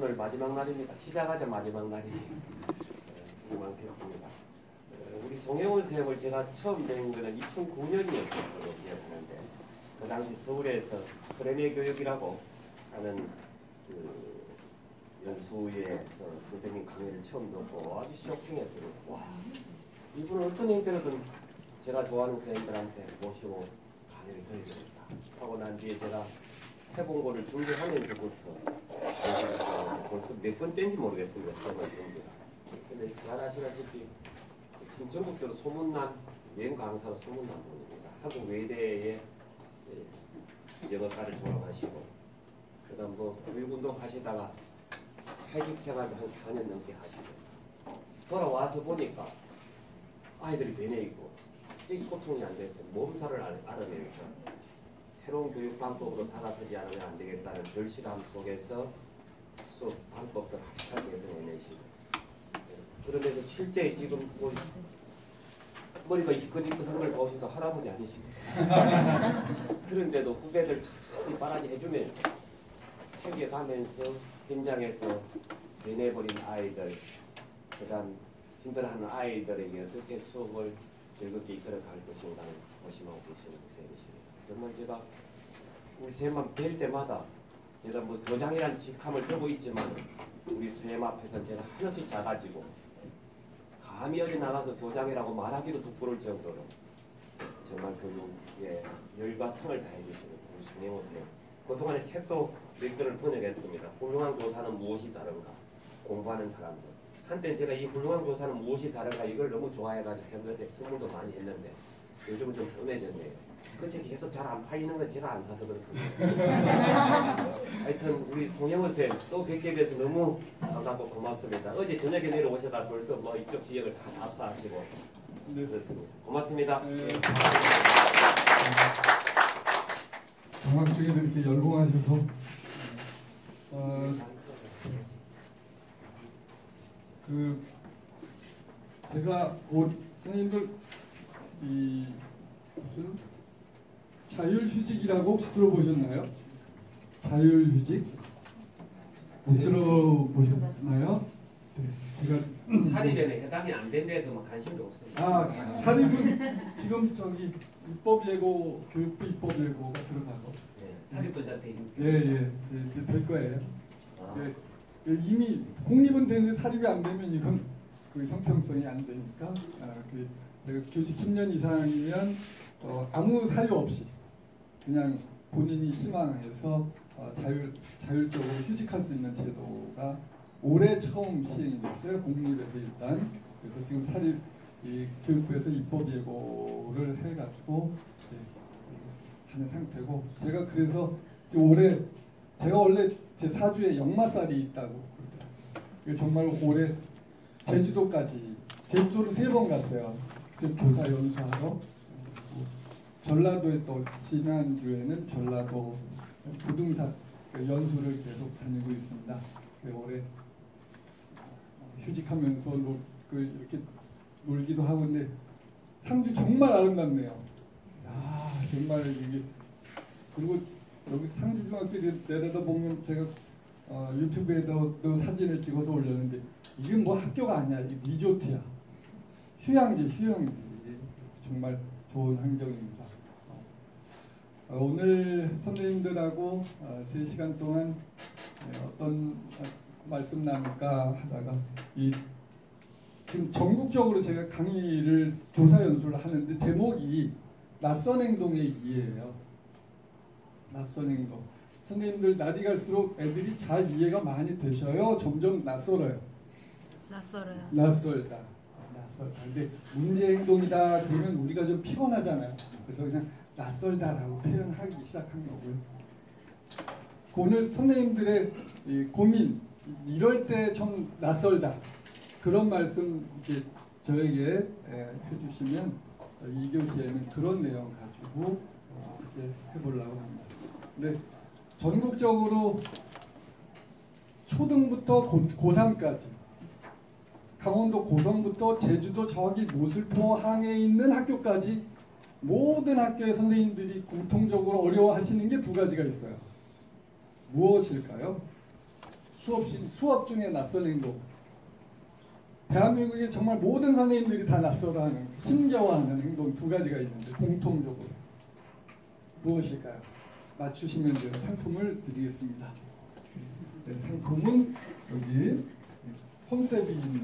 오늘 마지막 날입니다. 시작하자 마지막 날이에요. 수고 많겠습니다. 우리 송혜원 쌤을 제가 처음 뵌 거는 2009년이었을 걸로 기억하는데, 그 당시 서울에서 프레네 교육이라고 하는 그 연수회에서 선생님 강의를 처음 듣고 아주 쇼킹했어요. 와, 이분은 어떤 형태로든 제가 좋아하는 선생님들한테 모시고 강의를 드리겠다 하고 난 뒤에 제가 해본 거를 준비하면서부터 벌써 몇 번째인지 모르겠습니다. 시험을 본 지가. 근데 잘 아시다시피 지금 전국적으로 소문난 여행 강사로 소문난 분입니다. 한국 외대에 영어과를 졸업하시고 그다음 뭐 교육운동 하시다가 퇴직 생활을 한 4년 넘게 하시고 돌아와서 보니까 아이들이 배내 있고 소통이 안 돼서 몸살을 알아내면서 새로운 교육 방법으로 다가서지 않으면 안 되겠다는 절실함 속에서 수업 방법들 확실하게 개선해내시고, 그러면서 실제 지금 뭐 머리가 이끌이끌한 걸 보시도 할아버지 아니십니까? 그런데도 후배들 다 바라지 해주면서 챙겨가면서 현장에서 변해버린 아이들, 그 다음 힘들어하는 아이들에게 어떻게 수업을 즐겁게 이끌어갈 것인가를 고심하고 계시는 쌤이십니다. 정말 제가 우리 쌤만 뵐 때마다 제가 뭐 교장이라는 직함을 들고 있지만 우리 쌤 앞에서 제가 한없이 작아지고 감히 어디 나가서 교장이라고 말하기도 부끄러울 정도로 정말 교육에 열과 성을 다해 주시는 우리 송혜원 쌤. 그동안에 책도 몇 권을 번역했습니다. 훌륭한 교사는 무엇이 다른가? 공부하는 사람들. 한때는 제가 이 훌륭한 교사는 무엇이 다른가 이걸 너무 좋아해가지고 쌤들한테 선물도 많이 했는데 요즘은 좀 뜸해졌네요. 그 책이 계속 잘 안 팔리는 건 제가 안 사서 그렇습니다. 하여튼 우리 송혜원 쌤 또 뵙게 돼서 너무 반갑고 고맙습니다. 어제 저녁에 내려오셔가 벌써 뭐 이쪽 지역을 다 답사하시고 네. 그렇습니다. 고맙습니다. 네. 정확하게도 이렇게 열공하셔서 제가 곧 선생님들 이 무슨 자율휴직이라고 혹시 들어보셨나요? 자율휴직 못 들어보셨나요? 네, 제가 사립에는 해당이 안 된 데서 뭐 관심도 없습니다. 아, 사립은 지금 저기 입법예고 교육부 입법예고가 들어가고 사립도 돼 예예 될 거예요. 예, 이미 공립은 되는데 사립이 안 되면 이건 그 형평성이 안 되니까 제가 교직 10년 이상이면 아무 사유 없이 그냥 본인이 희망해서 자율적으로 휴직할 수 있는 제도가 올해 처음 시행이 됐어요. 공립에서 일단. 그래서 지금 사립 교육부에서 입법예고를 해가지고 하는 상태고, 제가 그래서 올해 제가 원래 제 사주에 역마살이 있다고 그러더라고요. 정말 올해 제주도까지 제주도를 3번 갔어요. 교사 연수하러. 전라도에 또 지난주에는 전라도 부등산 연수를 계속 다니고 있습니다. 올해 휴직하면서 이렇게 놀기도 하고, 근데 상주 정말 아름답네요. 야, 정말 이게. 그리고 여기 상주중학교 내려다 보면 제가 유튜브에도 사진을 찍어서 올렸는데 이게 뭐 학교가 아니야. 이게 리조트야. 휴양지. 정말 좋은 환경입니다. 오늘 선생님들하고 3시간 동안 어떤 말씀 나눌까 하다가 지금 전국적으로 제가 강의를 교사 연수를 하는데 제목이 낯선 행동의 이해예요. 낯선 행동. 선생님들 날이 갈수록 애들이 잘 이해가 많이 되셔요. 점점 낯설어요. 낯설다. 근데 문제 행동이다 그러면 우리가 좀 피곤하잖아요. 그래서 그냥 낯설다라고 표현하기 시작한 거고요. 오늘 선생님들의 고민, 이럴 때 좀 낯설다 그런 말씀 이렇게 저에게 해주시면 2교시에는 그런 내용 가지고 이제 해보려고 합니다. 근데 전국적으로 초등부터 고3까지 강원도 고성부터 제주도 저기 모슬포 항에 있는 학교까지 모든 학교의 선생님들이 공통적으로 어려워하시는 게 2가지가 있어요. 무엇일까요? 수업 중에 낯선 행동. 대한민국에 정말 모든 선생님들이 다 낯설어하는, 힘겨워하는 행동 두 가지가 있는데 공통적으로 무엇일까요? 맞추시면 제가 상품을 드리겠습니다. 네, 상품은 여기 콘셉이 있는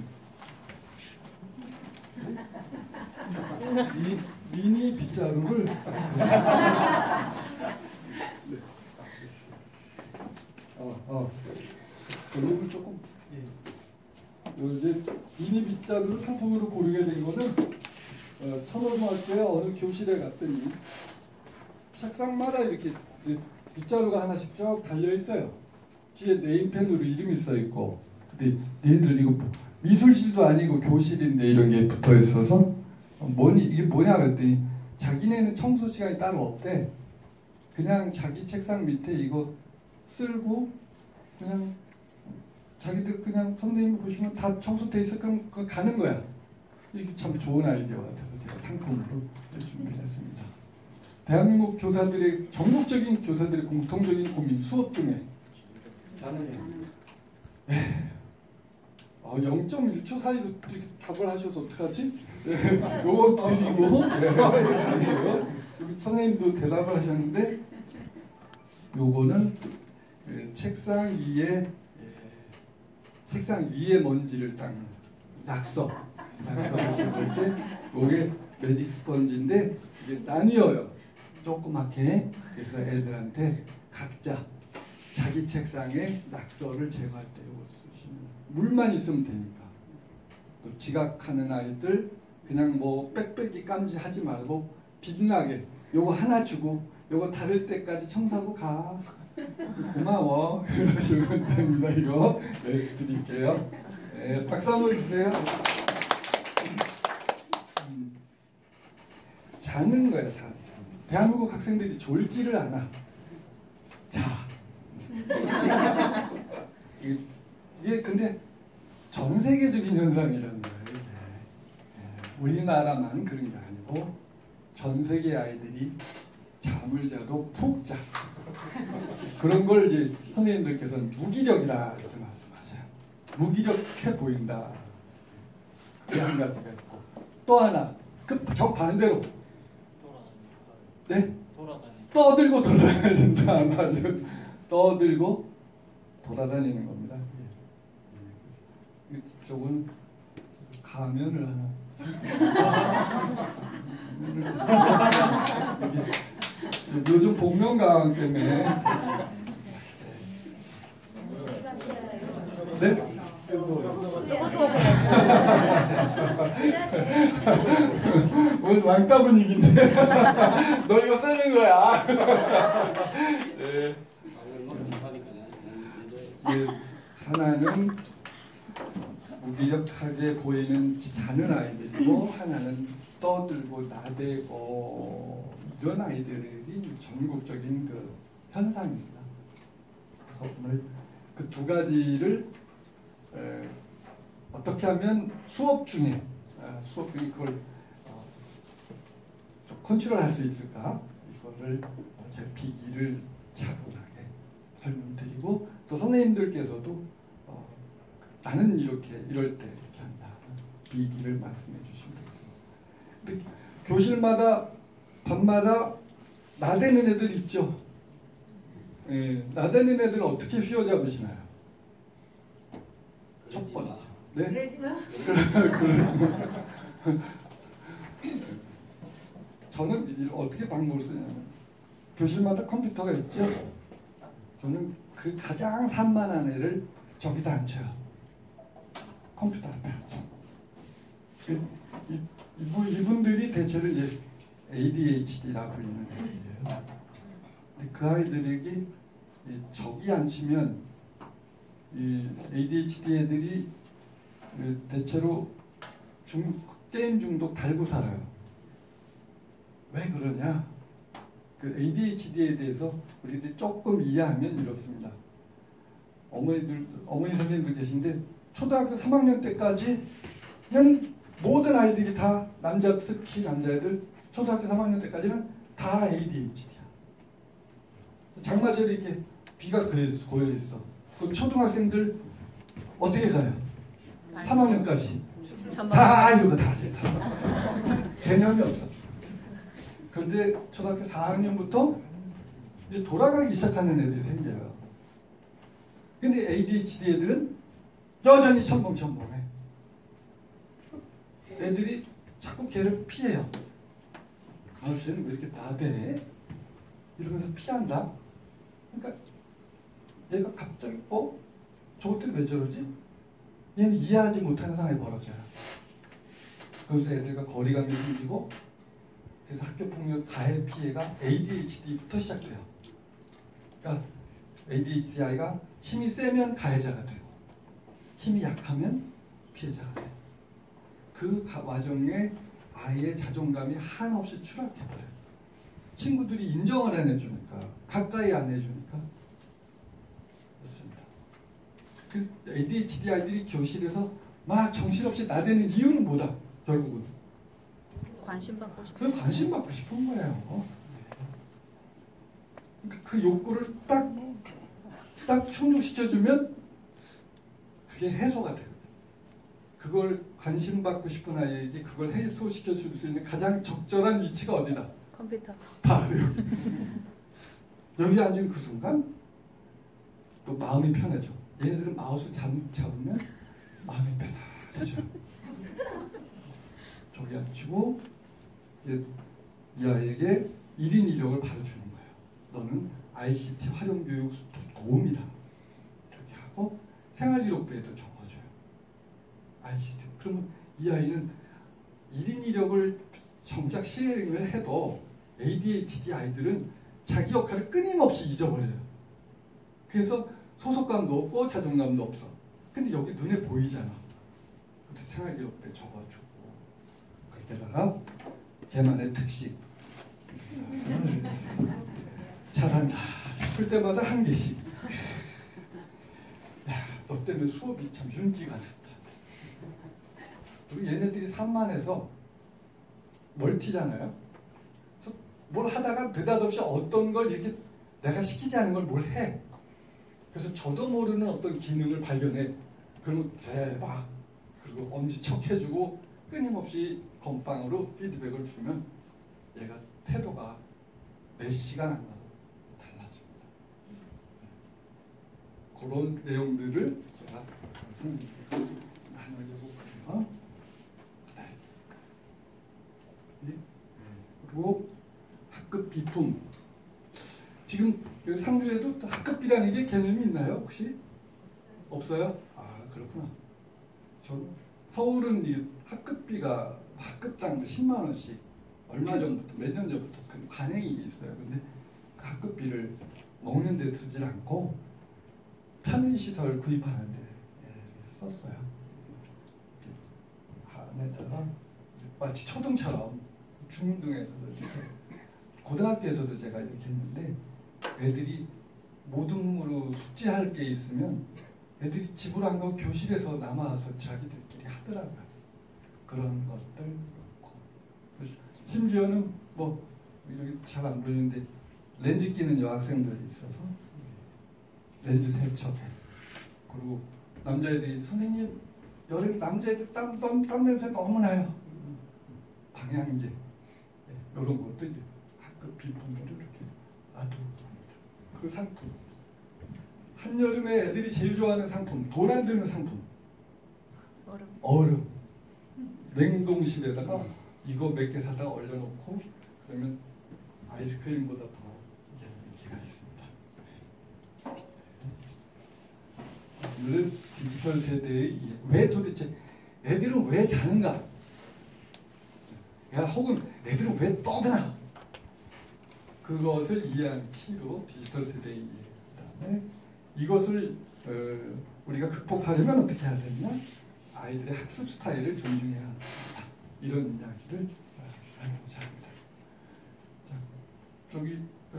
이 미니 빗자루를 네. 여기 조금 이제 미니 빗자루를 상품으로 고르게 된 거는 천호중학교에 어느 교실에 갔더니 책상마다 이렇게 빗자루가 하나씩 쭉 달려 있어요. 뒤에 네임펜으로 이름이 써 있고. 근데 얘들 이거 미술실도 아니고 교실인데 이런 게 붙어 있어서 이게 뭐냐 그랬더니 자기네는 청소 시간이 따로 없대. 그냥 자기 책상 밑에 이거 쓸고 그냥 자기들 그냥 선생님 보시면 다 청소돼 있어 그럼 가는 거야. 이게 참 좋은 아이디어 같아서 제가 상품으로 준비했습니다. 대한민국 교사들의 전국적인 교사들의 공통적인 고민 수업 중에 0.1초 사이로 답을 하셔서 어떡하지? 요거 드리고 여기 선생님도 대답을 하셨는데 요거는 책상 위에 먼지를 닦는 낙서를 제거할 때 요게 매직 스펀지인데 이게 나뉘어요. 조그맣게. 그래서 애들한테 각자 자기 책상에 낙서를 제거할 때 이거 쓰시면 물만 있으면 되니까. 또 지각하는 아이들 그냥 뭐 빽빽이 깜지하지 말고 빛나게 요거 하나 주고 요거 다를 때까지 청소하고 가. 고마워. 그러시면 됩니다. 이거 네, 드릴게요. 네, 박수 한번 주세요. 자는 거야. 자. 대한민국 학생들이 졸지를 않아. 자. 이게 근데 전 세계적인 현상이라는 거예요. 우리나라만 그런 게 아니고 전 세계 아이들이 잠을 자도 푹 자. 그런 걸 이제 선생님들께서는 무기력이다 이렇게 말씀하세요. 무기력해 보인다. 그게 한 가지가 있고 또 하나 저 반대로 네? 떠들고 돌아다닌다. 맞아요. 떠들고 돌아다니는 겁니다. 저건 가면을 하나 요즘 복면가왕 때문에 네? 오늘 왕따 분위기인데 너 이거 쓰는 거야. 네. 하나는 무기력하게 보이는 자는 아이들이고 하나는 떠들고 나대고 이런 아이들이 전국적인 그 현상입니다. 그래서 오늘 그 두 가지를 어떻게 하면 수업 중에 그걸 컨트롤할 수 있을까? 이거를 제 비기를 차분하게 설명드리고 또 선생님들께서도 나는 이럴 때 이렇게 한다. 비기를 말씀해 주시면 되겠습니다. 근데 교실마다 밤마다 나대는 애들 있죠. 나대는 애들 어떻게 휘어잡으시나요? 첫 번째. 네? 그러지 마. 저는 이제 어떻게 방법을 쓰냐면 교실마다 컴퓨터가 있죠. 저는 그 가장 산만한 애를 저기다 앉혀요. 컴퓨터 앞에 앉혀. 이분들이 대체로 이제 ADHD라 불리는 애들이에요. 근데 그 아이들에게 저기 앉히면 이 ADHD 애들이 대체로 게임 중독 달고 살아요. 왜 그러냐? 그 ADHD에 대해서 우리들이 조금 이해하면 이렇습니다. 어머니 선생님들 계신데 초등학교 3학년 때까지는 모든 아이들이 다 특히 남자애들 초등학교 3학년 때까지는 다 ADHD야. 장마철에 이렇게 비가 고여 있어. 그 초등학생들 어떻게 가요? 3학년까지 전반. 이거 다 개념이 없어. 그런데 초등학교 4학년부터 이제 돌아가기 시작하는 애들이 생겨요. 근데 ADHD 애들은 여전히 첨벙첨벙해. 애들이 자꾸 걔를 피해요. 쟤는 왜 이렇게 나대? 이러면서 피한다. 그러니까 얘가 갑자기 저것들이 왜 저러지? 얘는 이해하지 못하는 상황이 벌어져요. 그래서 애들과 거리감이 생기고, 그래서 학교폭력 가해 피해가 ADHD부터 시작돼요. 그러니까 ADHD 아이가 힘이 세면 가해자가 되고 힘이 약하면 피해자가 돼요. 그 와중에 아이의 자존감이 한없이 추락해버려요. 친구들이 인정을 안 해주니까, 가까이 안 해주니까. 그렇습니다. 그래서 ADHD 아이들이 교실에서 막 정신없이 나대는 이유는 뭐다? 결국은 관심 받고 싶어. 그 관심 받고 싶은 거예요. 그러니까 그 욕구를 딱 충족시켜주면 그게 해소가 되거든요. 그걸 관심 받고 싶은 아이에게 그걸 해소시켜 줄 수 있는 가장 적절한 위치가 어디다? 컴퓨터. 바로 여기. 여기 앉은 그 순간 또 마음이 편해져. 얘네들은 마우스 잡으면 마음이 편해져. 저기 앉히고 이 아이에게 1인 1역을 바로 주는 거예요. 너는 ICT 활용 교육 도움이다. 이렇게 하고 생활기록부에도 적어줘요. ICT. 그러면 이 아이는 1인 1역을 정작 시행을 해도 ADHD 아이들은 자기 역할을 끊임없이 잊어버려요. 그래서 소속감도 없고 자존감도 없어. 근데 여기 눈에 보이잖아. 그래서 생활기록부에 적어주고 거기다가 걔만의 특식 잘한다 싶을 때마다 한 개씩. 야, 너 때문에 수업이 참 윤기가 났다. 그리고 얘네들이 산만해서 멀티잖아요. 그래서 뭘 하다가 느닷없이 어떤 걸 이렇게 내가 시키지 않은 걸 뭘 해. 그래서 저도 모르는 어떤 기능을 발견해. 그러면 대박. 그리고 엄지척 해주고 끊임없이 건빵으로 피드백을 주면 얘가 태도가 몇 시간 안 가도 달라집니다. 그런 내용들을 제가 선생님께 나누려고 그래요. 그리고 학급 비품. 지금 상주에도 학급비라는 게 개념이 있나요? 혹시? 없어요? 아, 그렇구나. 서울은 이 학급비가 학급당 10만 원씩 얼마 전부터 몇 년 전부터 그 관행이 있어요. 근데 그 학급비를 먹는 데 쓰질 않고 편의시설 구입하는 데 썼어요. 안에다가 마치 초등처럼 중등에서도 이렇게 고등학교에서도 제가 이렇게 했는데 애들이 모둠으로 숙제할 게 있으면 애들이 집을 안 가고 교실에서 남아서 자기들끼리 하더라고요. 그런 것들 그렇고 심지어는 뭐 여기 잘 안 보이는데 렌즈 끼는 여학생들이 있어서 렌즈 세척해. 그리고 남자애들이 선생님 여름 남자애들 땀 냄새 너무 나요. 방향제 이런 것도 이제 학급 비품으로 이렇게 놔두고 그 상품. 한여름에 애들이 제일 좋아하는 상품, 돈 안 드는 상품. 얼음. 냉동실에다가 이거 몇 개 사다가 얼려놓고 그러면 아이스크림보다 더 인기가 있습니다. 오늘은 디지털 세대의 왜 도대체 애들은 왜 자는가? 혹은 애들은 왜 떠드나? 그것을 이해하는 키로 디지털 세대의 이해. 그다음에 이것을 우리가 극복하려면 어떻게 해야 되냐? 아이들의 학습 스타일을 존중해야 한다. 이런 이야기를 하고자 합니다. 자, 저기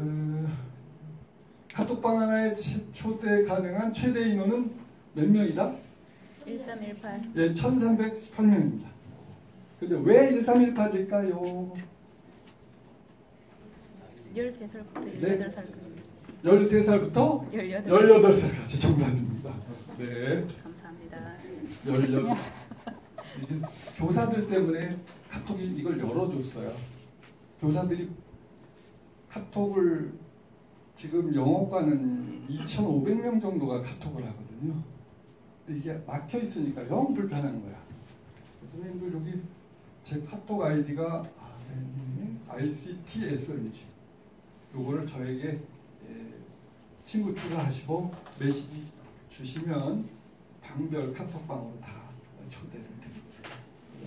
카톡방 하나에 초대 가능한 최대 인원은 몇 명이다? 1318. 예, 1318명입니다. 근데 왜 1318일까요? 13살부터 네? 18살까지. 13살부터 18살. 18살까지 정답입니다. 네. 감사합니다. 열려. 이게 교사들 때문에 카톡이 이걸 열어줬어요. 교사들이 카톡을 지금 영어과는 2,500명 정도가 카톡을 하거든요. 근데 이게 막혀 있으니까 영 불편한 거야. 선생님들 여기 제 카톡 아이디가 ICTSNG. 요거를 저에게 친구 추가하시고 메시지 주시면 방별 카톡방으로 다 초대를 드릴게요.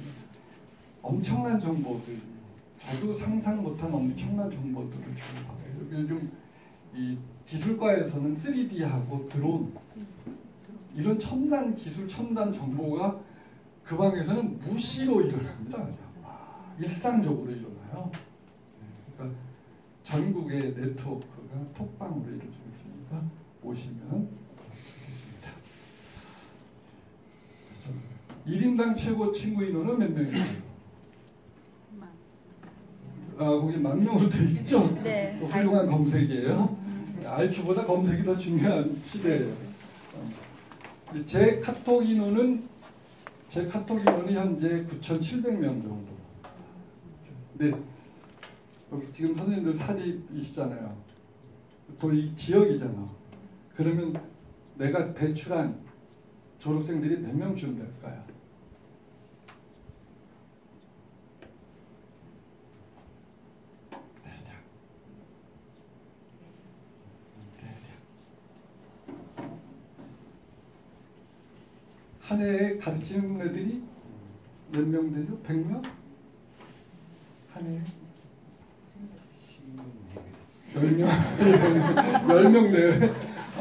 엄청난 정보들, 저도 상상 못한 엄청난 정보들을 주고받아요. 요즘 이 기술과에서는 3D하고 드론 이런 첨단 기술, 첨단 정보가 그 방에서는 무시로 일어납니다. 일상적으로 일어나요. 그러니까 전국의 네트워크가 톡방으로 이루어지고 있으니까 오시면 좋겠습니다. 1인당 최고 친구 인원은 몇 명이에요? 거기 10,000명으로 되어 있죠? 네. 훌륭한 검색이에요. IQ보다 검색이 더 중요한 시대예요. 제 카톡 인원이 현재 9,700명 정도. 근데 여기 지금 선생님들 사립이시잖아요. 또 이 지역이잖아. 그러면 내가 배출한 졸업생들이 몇 명쯤 될까요? 한 해에 가르치는 애들이 몇 명 되죠? 100명? 한 해에? 10명? 10명 내외?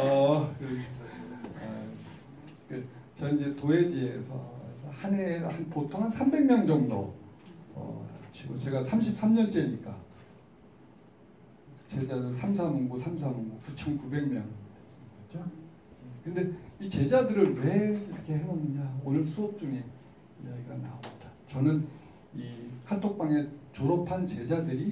저 이제 도예지에서 한 해에 보통 한 300명 정도 치고 제가 33년째니까 제자들 3사문고 9,900명. 그렇죠? 근데 이 제자들을 왜 이렇게 해놓느냐, 오늘 수업 중에 이야기가 나옵니다. 저는 이 카톡방에 졸업한 제자들이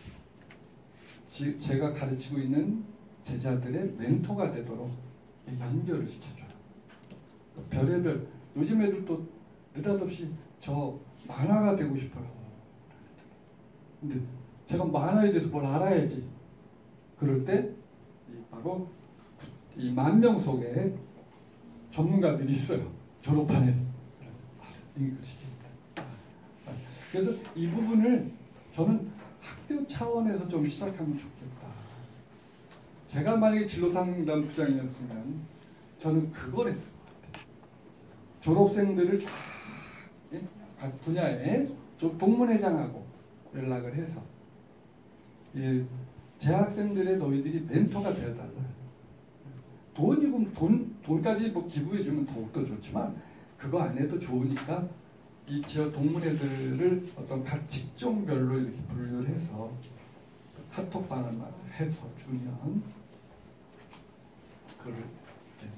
제가 가르치고 있는 제자들의 멘토가 되도록 연결을 시켜줘요. 별의별 요즘 애들도 느닷없이 저 만화가 되고 싶어요. 근데 제가 만화에 대해서 뭘 알아야지. 그럴 때 바로 이 10,000명 속에 전문가들이 있어요. 졸업한 애들. 링크를 시킵니다. 그래서 이 부분을 저는 학교 차원에서 좀 시작하면 좋겠다. 제가 만약에 진로상담 부장이었으면 저는 그걸 했을 것 같아요. 졸업생들을 쫙 각 분야에 동문회장하고 연락을 해서 재학생들의 너희들이 멘토가 되어달라. 돈까지 뭐 기부해주면 더욱더 좋지만 그거 안 해도 좋으니까 이 지역 동문회들을 어떤 각 직종별로 이렇게 분류를 해서 카톡방을 해서 주면 그걸 이렇게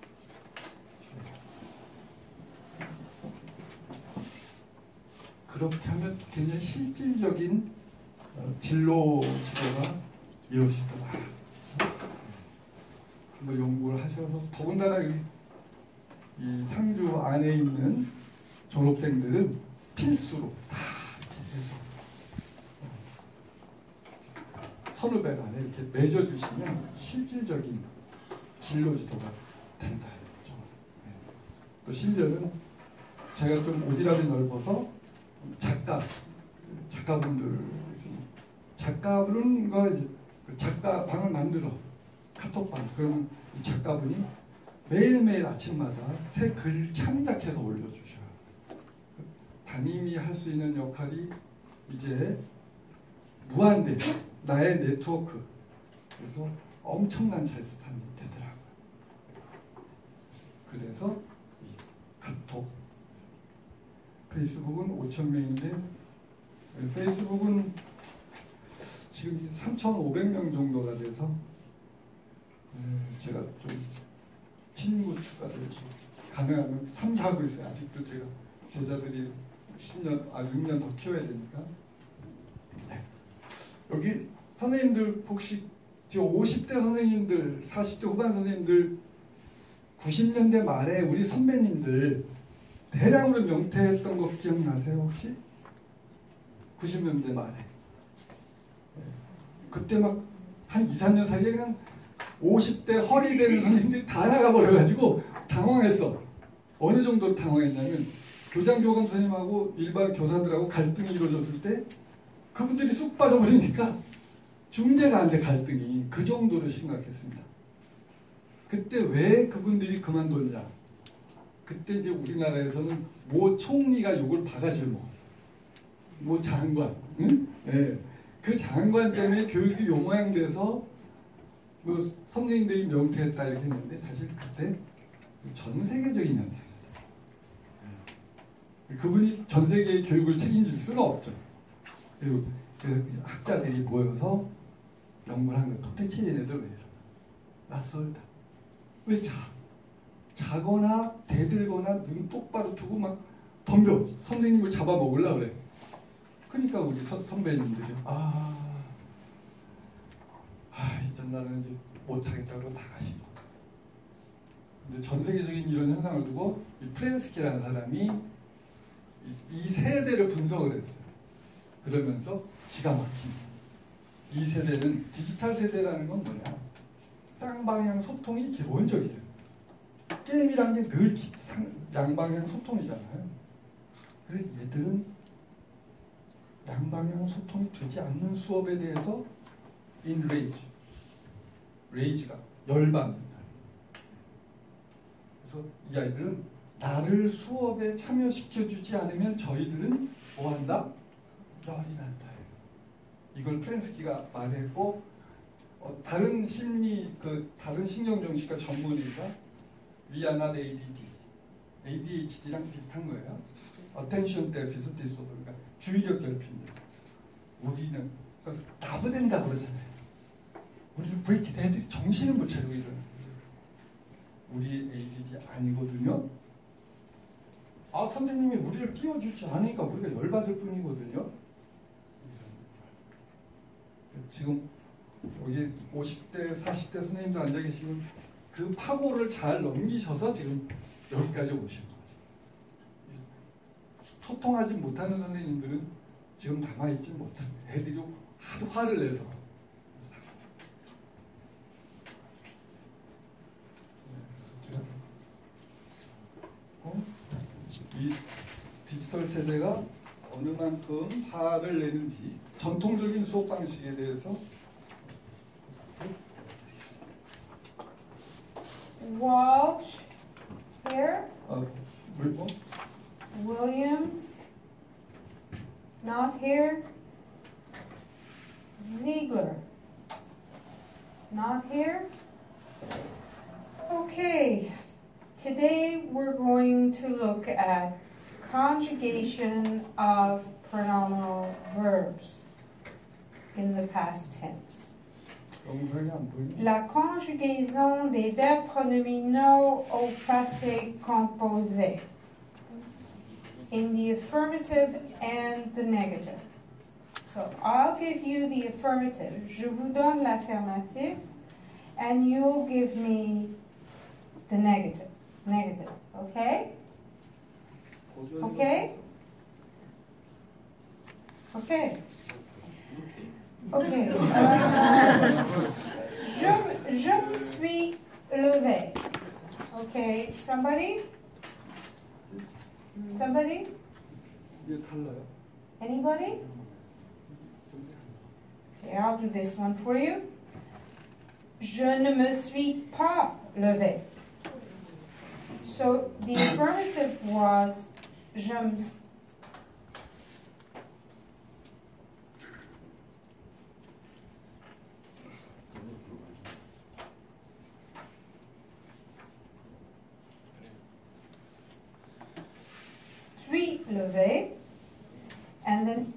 그렇게 하면 굉장히 실질적인 지도가 이루어지더라. 뭐 연구를 하셔서 더군다나 이 상주 안에 있는 졸업생들은 필수로 다 이렇게 해서 선후배 안에 이렇게 맺어주시면 실질적인 진로 지도가 된다. 또 심지어는 제가 좀 오지랖이 넓어서 작가분과 작가방을 만들어 카톡방. 그러면 이 작가분이 매일매일 아침마다 새 글 창작해서 올려주셔요. 담임이 할 수 있는 역할이 이제 무한대 나의 네트워크. 그래서 엄청난 잘스탄이 되더라고요. 그래서 이 카톡, 페이스북은 5,000명인데 페이스북은 지금 3,500명 정도가 돼서 제가 좀 친구 추가를 가능하면 참여하고 있어요. 아직도 제가 제자들이 6년 더 키워야 되니까. 네. 여기 선생님들 혹시 지금 50대 선생님들, 40대 후반 선생님들 90년대 말에 우리 선배님들 대량으로 명퇴했던 거 기억나세요 혹시? 90년대 말에. 그때 막 한 2, 3년 사이에 그냥 50대 허리 되는 선생님들이 다 나가버려가지고 당황했어. 어느 정도로 당황했냐면 교장 교감 선생님하고 일반 교사들하고 갈등이 이루어졌을 때 그분들이 쑥 빠져버리니까 중재가 안 돼. 갈등이 그 정도로 심각했습니다. 그때 왜 그분들이 그만뒀냐? 그때 이제 우리나라에서는 모 총리가 욕을 바가지를 먹었어. 모 장관, 응? 네. 그 장관 때문에 교육이 요 모양 돼서 뭐 선생님들이 명퇴했다 이렇게 했는데 사실 그때 전 세계적인 현상입니다. 그분이 전 세계의 교육을 책임질 수는 없죠. 그래서 학자들이 모여서 연구를 한 거예요. 도대체 얘네들 왜 이러나? 낯설다. 왜 자거나 대들거나 눈 똑바로 두고 막 덤벼. 선생님을 잡아먹으려고 그래. 그러니까 우리 선배님들이 이제 나는 이제 못하겠다고 나가시고. 근데 전 세계적인 이런 현상을 두고 이 플렌스키라는 사람이 이 세대를 분석을 했어요. 그러면서 기가 막힌 이 세대는 디지털 세대라는 건 뭐냐? 쌍방향 소통이 기본적이래요. 게임이란 게 늘 양방향 소통이잖아요. 그래서 얘들은 양방향 소통이 되지 않는 수업에 대해서 레이지가 열받는다. 그래서 이 아이들은 나를 수업에 참여시켜주지 않으면 저희들은 뭐한다? 열이 난다. 이걸 플렌스키가 말했고 다른 다른 신경정신과 전문의가 We are not ADD, ADHD랑 비슷한 거예요. Attention Deficit Disorder, 그러니까 주의력 결핍입니다. 우리는 나부된다 그러잖아요. 우리는 왜 이렇게 애들이 정신을 못 차리고 이러는 거예요. 우리 ADD 아니거든요. 선생님이 우리를 끼워주지 않으니까 우리가 열받을 뿐이거든요. 지금 여기 50대, 40대 선생님들 앉아 계시면 그 파고를 잘 넘기셔서 지금 여기까지 오신 거죠. 소통하지 못하는 선생님들은 지금 남아있지 못합니다. 애들이 하도 화를 내서. 이 디지털 세대가 어느 만큼 화를 내는지 전통적인 수업 방식에 대해서 Walsh here. 그리고 Williams not here. Ziegler not here. Okay, today we're going to look at conjugation of pronominal verbs in the past tense. 영상이 안 보이네. La conjugaison des verbes pronominaux au passé composé in the affirmative and the negative. So I'll give you the affirmative. Je vous donne l'affirmative and you'll give me the negative. Negative, okay? Okay? Okay. Okay. Je me suis levé. Okay. Somebody? Somebody? 이게 달라요. Anybody? Okay, I'll do this one for you. Je ne me suis pas levé. So the affirmative was je me suis levé, and then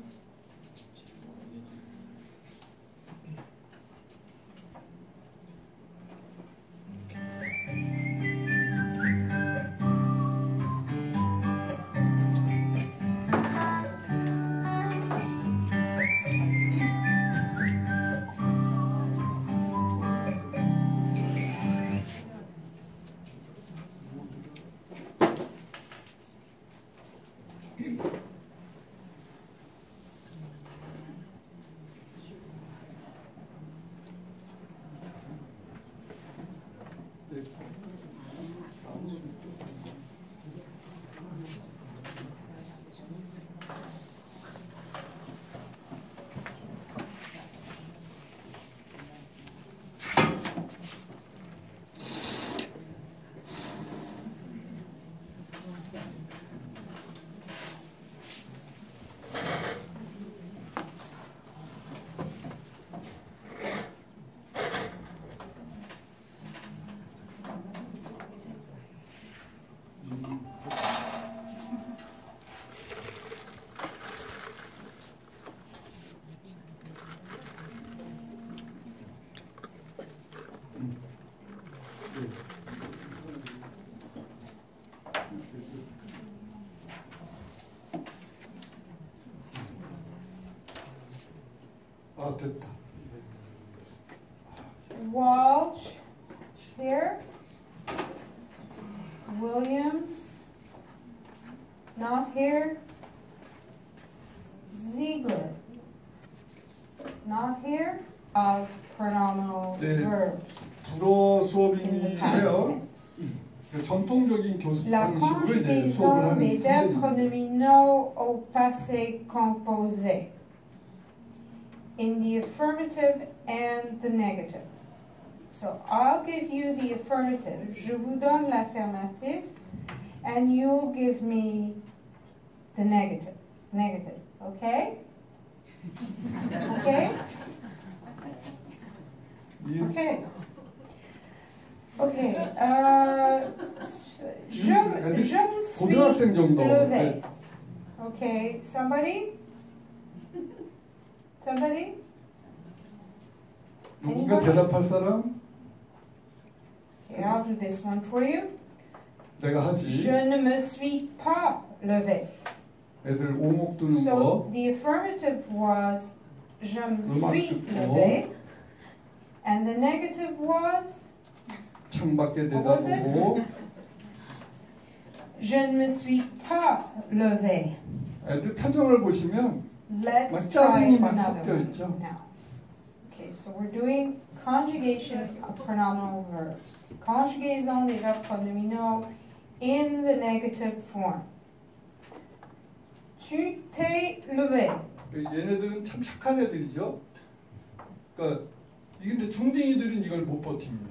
네. 아, 됐다. Walsh, here. Williams, not here. Ziegler, not here. Of pronominal 네. verbs 불어 in the past 수업인데요. tense. 전통적인 교수 La 방식으로 이제 수업을 conjugaison 하는 des verbes 선생님. pronominaux au passé composé in the affirmative and the negative. So I'll give you the affirmative. Je vous donne l'affirmative, and you'll give me the negative. Negative, okay? Okay? 이 Okay. Okay. Je me suis 고등학생 정도. levé. 네. Okay, somebody? Somebody? 누군가 대답할 사람? Okay, I'll do this one for you. 내가 Je 하지. ne me suis pas levé. 애들 오목 두는 So 거. the affirmative was je me suis 듣고. levé, and the negative was 창밖에 What was it? 내다보고. je ne me suis pas levé. 애들 표정을 보시면 Let's 막 try 짜증이 막 another 섞여 one 있죠. now. Okay, so we're doing conjugation of pronominal verbs. Conjugaison des verbes pronominaux in the negative form. Tu t'es levé. 얘네들은 참 착한 애들이죠. 그러니까 이게 근데 중딩이들은 이걸 못 버팁니다.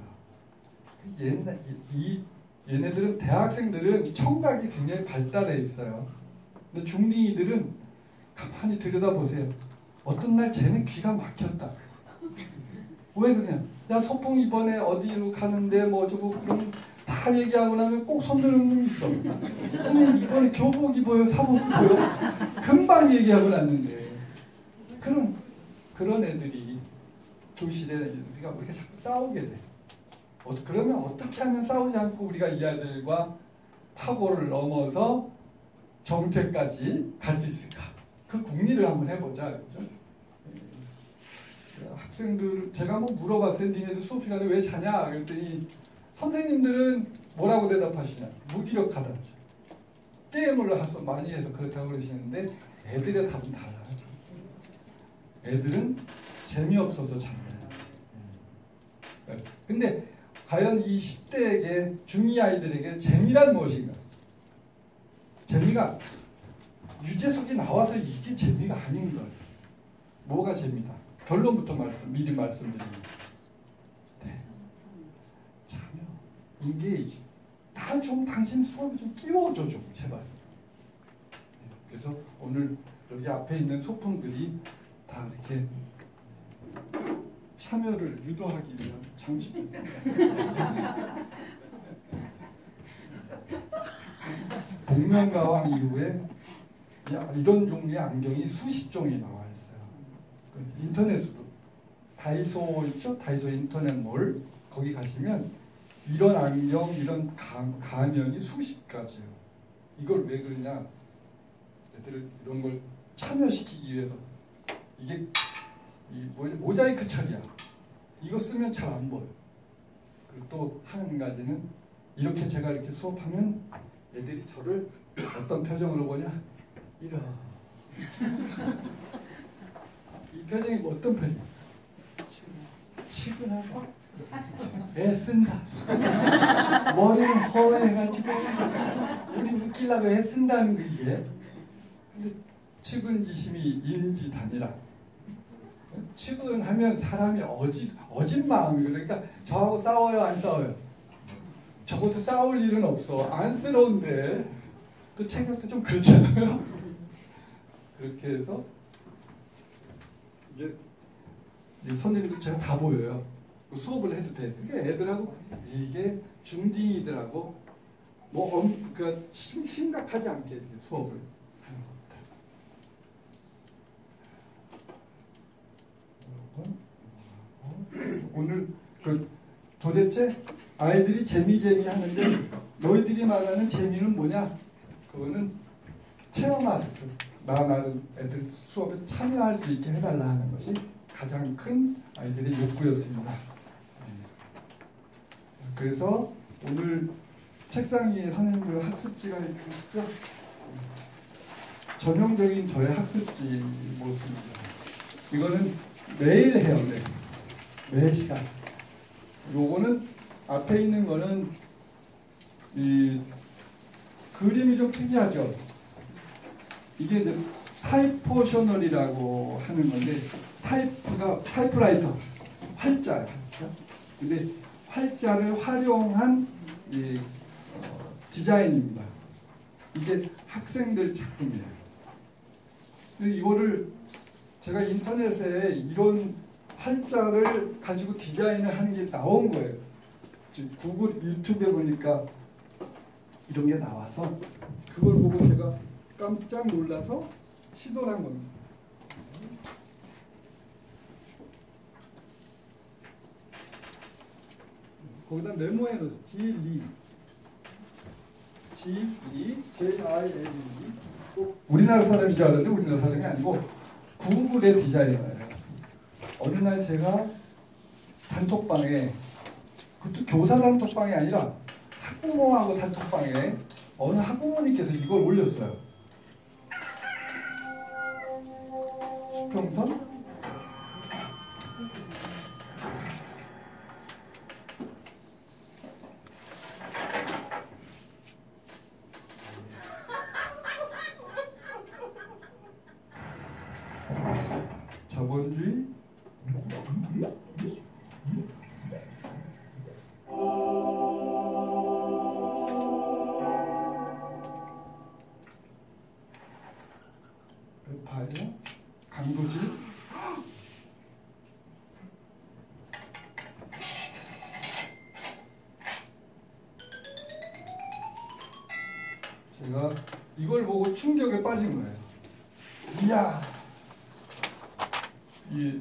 얘네들은 대학생들은 청각이 굉장히 발달해 있어요. 근데 중딩이들은 가만히 들여다보세요. 어떤 날 쟤는 귀가 막혔다. 왜 그러냐? 야 소풍 이번에 어디로 가는데 뭐 어쩌고 그럼 다 얘기하고 나면 꼭 손드는 놈이 있어. 선생님 이번에 교복 입어요? 사복 입어요? 금방 얘기하고 났는데 그런 애들이 교실에 우리가 자꾸 싸우게 돼. 그러면 어떻게 하면 싸우지 않고 우리가 이 아이들과 파고를 넘어서 정체까지 갈 수 있을까? 그 궁리를 한번 해보자. 그렇죠? 학생들 제가 한번 물어봤어요. 니네들 수업 시간에 왜 자냐? 그랬더니 선생님들은 뭐라고 대답하시냐? 무기력하다. 게임을 많이 해서 그렇다고 그러시는데 애들의 답은 달라요. 애들은 재미없어서 잔다. 근데 과연 이 10대에게 중이 아이들에게 재미란 무엇인가? 재미가 유재석이 나와서 이게 재미가 아닌 거예요. 뭐가 재미다? 결론부터 미리 말씀드립니다. 네. 참여, 인게이지. 다 좀 당신 수업에 좀 끼워줘 좀 제발. 네. 그래서 오늘 여기 앞에 있는 소품들이 다 이렇게 참여를 유도하기 위한 장치입니다. 복면가왕 이후에 이런 종류의 안경이 수십 종이 나와 있어요. 인터넷으로 다이소 있죠? 다이소 인터넷몰 거기 가시면 이런 안경, 이런 가면이 수십 가지예요. 이걸 왜 그러냐? 애들을 이런 걸 참여시키기 위해서 이게 모자이크 처리야. 이거 쓰면 잘 안 보여. 그리고 또 한 가지는 이렇게 제가 이렇게 수업하면 애들이 저를 어떤 표정으로 보냐? 이런. 이 표정이 뭐 어떤 표정? 치근하고 애쓴다. 머리를 허해가지고 우리 웃기려고 애쓴다는 거 이게. 근데 측은지심이 인지단이라. 측은하면 사람이 어진 마음이거든. 그러니까 저하고 싸워요, 안 싸워요? 저것도 싸울 일은 없어. 안쓰러운데 또 챙겨도 좀 그렇잖아요. 그렇게 해서 이제 선생님도 제가 다 보여요. 수업을 해도 돼. 그러니까 애들하고 이게 중딩이들하고 그러니까 심각하지 않게 이렇게 수업을 하는 겁니다. 오늘 도대체 아이들이 재미 하는데 너희들이 말하는 재미는 뭐냐? 그거는 체험하는 나는 애들 수업에 참여할 수 있게 해달라 하는 것이 가장 큰 아이들의 욕구였습니다. 그래서 오늘 책상 위에 선생님들 학습지가 있죠. 전형적인 저의 학습지 모습입니다. 이거는 매일 해요. 매 시간. 요거는 앞에 있는 거는 이 그림이 좀 특이하죠. 이게 이제 타이포셔널이라고 하는 건데 타이프가 타이프라이터 활자예요. 근데 활자를 활용한 디자인입니다. 이게 학생들 작품이에요. 이거를 제가 인터넷에 이런 활자를 가지고 디자인을 하는 게 나온 거예요. 구글 유튜브에 보니까 이런 게 나와서 그걸 보고 제가 깜짝 놀라서 시도를 한 겁니다. 거기다 메모해 놓으세요. G2 J-I-L-E. 우리나라 사람인 줄 알았는데 우리나라 사람이 아니고 구글의 디자이너예요. 어느 날 제가 단톡방에, 그것도 교사 단톡방이 아니라 학부모하고 단톡방에 어느 학부모님께서 이걸 올렸어요. 수평선? 자본주의? 파이어? 강도질? 제가 이걸 보고 충격에 빠진 거예요. 이야, 이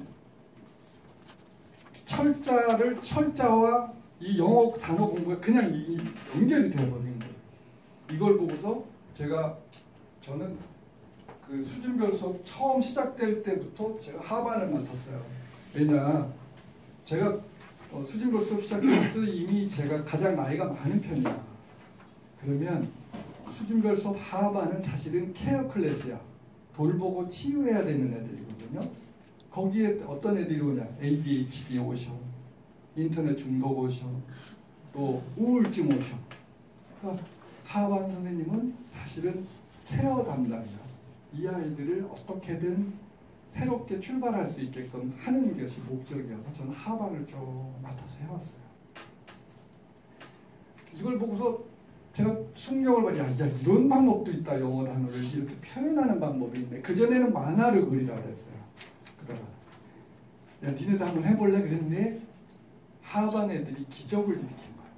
철자와 이 영어 단어 공부가 그냥 연결이 되어버린 거예요. 이걸 보고서 저는 그 수준별 수업 처음 시작될 때부터 제가 하반을 맡았어요. 왜냐, 제가 수준별 수업 시작할 때 이미 제가 가장 나이가 많은 편이야. 그러면 수준별 수업 하반은 사실은 케어 클래스야. 돌보고 치유해야 되는 애들이거든요. 거기에 어떤 애들이 오냐? ADHD 오셔, 인터넷 중독 오셔, 또 우울증 오셔. 그러니까 하반 선생님은 사실은 케어 담당이야. 이 아이들을 어떻게든 새롭게 출발할 수 있게끔 하는 것이 목적이어서 저는 하반을 쭉 맡아서 해왔어요. 이걸 보고서 제가 충격을 받아, 야, 이런 방법도 있다. 영어 단어를 이렇게 표현하는 방법이 있네. 그전에는 만화를 그리라 그랬어요. 그러다가 야, 니네도 한번 해볼래? 그랬는데 하반 애들이 기적을 일으킨 거예요.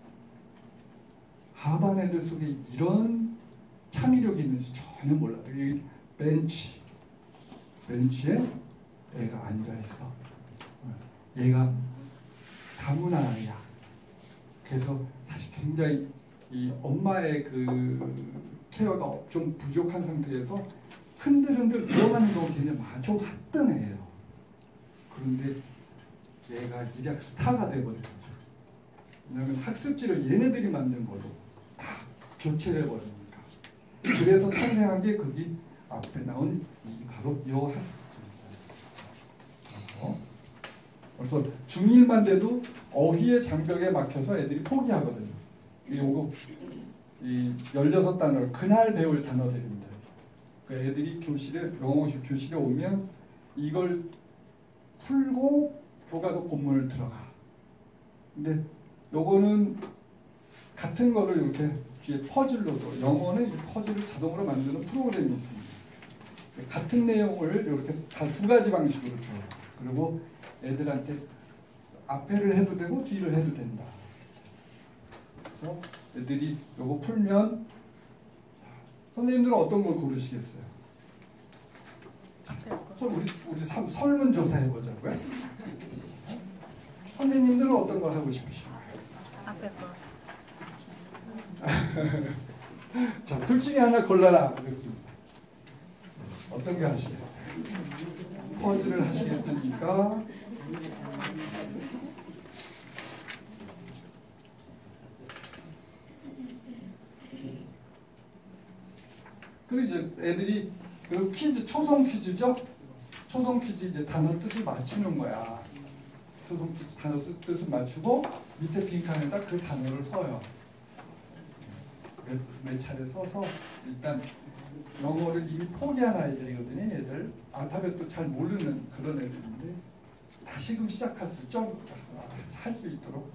하반 애들 속에 이런 창의력이 있는지 전혀 몰랐어요. 여기 벤치에 애가 앉아있어. 얘가 다문화야. 그래서 사실 굉장히 이 엄마의 그 케어가 좀 부족한 상태에서 흔들흔들 들어가는 경우가 굉장히 좀 했던 애예요. 그런데 얘가 일약 스타가 돼버린 거죠. 왜냐하면 학습지를 얘네들이 만든 걸로 다 교체를 해버리니까. 그래서 탄생한 게 거기 앞에 나온 바로 이 학습지입니다. 그래서 중1만 돼도 어휘의 장벽에 막혀서 애들이 포기하거든요. 요거 이 16단어 그날 배울 단어들입니다. 그러니까 애들이 영어 교실에 오면 이걸 풀고 교과서 본문을 들어가. 근데 요거는 같은 거를 이렇게 뒤에 퍼즐로도, 영어는 이 퍼즐을 자동으로 만드는 프로그램이 있습니다. 같은 내용을 이렇게 다 두 가지 방식으로 줘요. 그리고 애들한테 앞에를 해도 되고 뒤를 해도 된다. 그래서 애들이 요거 풀면 선생님들은 어떤 걸 고르시겠어요? 우리 설문조사 해보자고요. 선생님들은 어떤 걸 하고 싶으신가요? 앞에 거. 자, 둘 중에 하나 골라라. 그랬습니다. 어떤 게 하시겠어요? 퍼즐을 하시겠습니까? 그리고 이제 애들이 그 퀴즈, 초성 퀴즈죠? 초성 퀴즈 이제 단어 뜻을 맞추는 거야. 초성 퀴즈 단어 뜻을 맞추고 밑에 빈칸에다 그 단어를 써요. 몇 차례 써서 일단 영어를 이미 포기한 아이들이거든요. 얘들 알파벳도 잘 모르는 그런 애들인데 다시금 시작할 수 좀 할 수 있도록